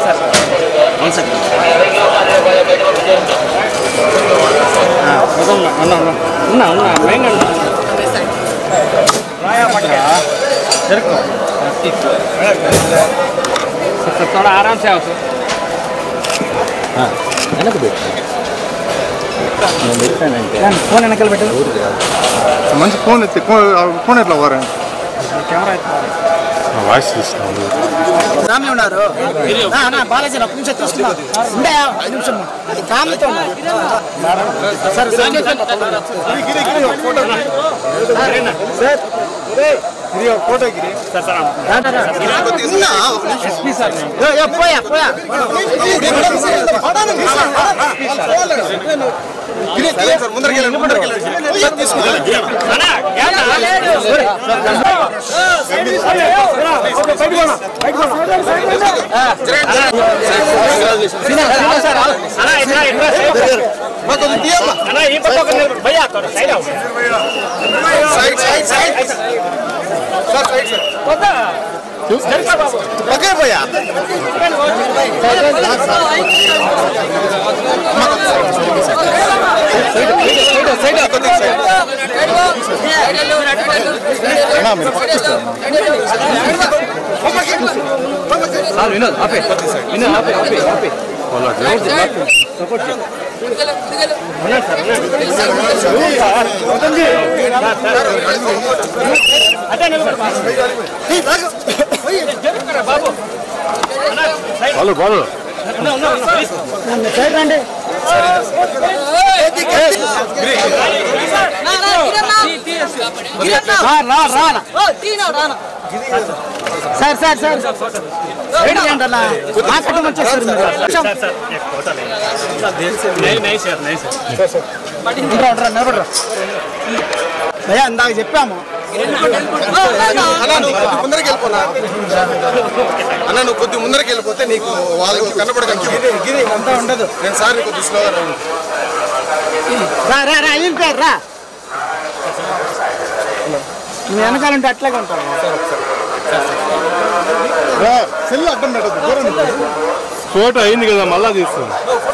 थोड़ा आराम से आओ फोन వెనకాల పెట్టు మంచి ఫోన్ ఎత్తి ఫోన్ ఎట్లా వారా కెమెరా వాయిస్ తీస్తున్నాను ఫ్యామిలీ ఉన్నారు బాలాజీ ఒక్క నిమిషం తీసుకున్నా ఉండే 5 నిమిషం ఫ్యామిలీతో సార్ ఫోటో గిరి పోయా పోయా भैया साइड आओ ఓకే భయ్యా వినోద్ ఆపే వినోద్ ఆపే ఆపే ఆపే సపోర్ట్ బాలు బాలు రండి సార్ సార్ సార్ భయ్యా ఇందాక చెప్పాము ముందరికి వెళ్ళిపోనా అన్న నువ్వు కొద్ది ముందరికి వెళ్ళిపోతే నీకు వాళ్ళు కనపడగలిగి అంతా ఉండదు నేను సార్ నీకు కొద్ది స్లోగా రా నువ్వు వెనకాలంటే అట్లాగే ఉంటావు సెల్ అడ్డం పెట్టదు ఫోటో అయింది కదా మళ్ళా తీస్తాను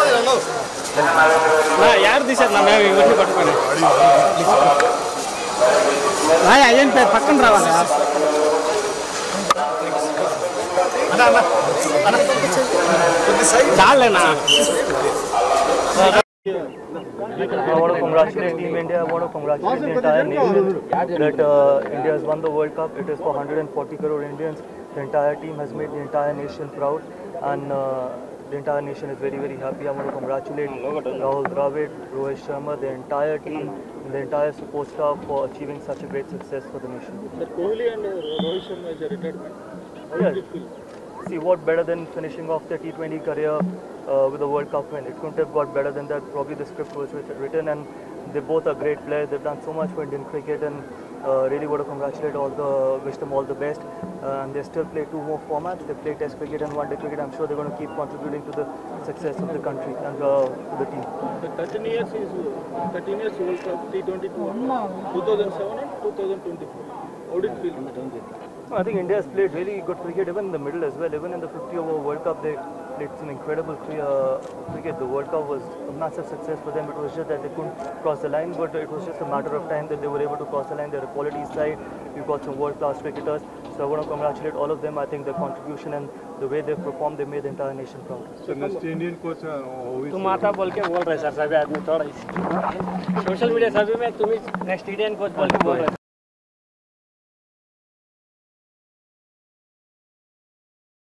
యారు తీశారు నా మేము ఇవన్నీ పట్టుకొని అయ్యేం పేరు పక్కన రావాలి చాలేనా I want to congratulate Team India. I want to congratulate the entire nation that India has won the World Cup. It is for 140 crore Indians. The entire team has made the entire nation proud, and the entire nation is very, very happy. I want to congratulate Rahul Dravid, Rohit Sharma, the entire team, and the entire support staff for achieving such a great success for the nation. Kohli and Rohit Sharma is a retirement. Yes. See, what better than finishing off their T20 career with a World Cup win? It couldn't have got better than that. Probably the script was written, and they both are great players. They've done so much for Indian cricket, and really want to congratulate wish them all the best. And they still play 2 more formats. They play Test cricket and One Day cricket. I'm sure they're going to keep contributing to the success of the country and to the team. The 13 years World Cup T20 2007 and 2024. How did it feel? I think India has played really good cricket even in the middle as well. Even in the 50-over World Cup, they played some incredible cricket. The World Cup was a massive success for them. It was just that they couldn't cross the line, but it was just a matter of time that they were able to cross the line. They're a quality side. We've got some world-class cricketers. So I want to congratulate all of them. I think their contribution and the way they've performed, they made the entire nation proud. So next Indian coach तुम आता बोल के बोल रहे sir सभी आदमी थोड़ा social media सभी में तुम नेक्स्ट इंडियन कोच बोल के बोल रहे